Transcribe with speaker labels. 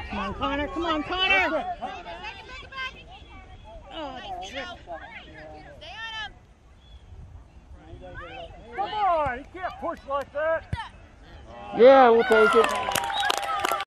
Speaker 1: Come on, Connor. Come on, Connor. Oh,
Speaker 2: come on, you can't push like that.
Speaker 3: Yeah, we'll take it.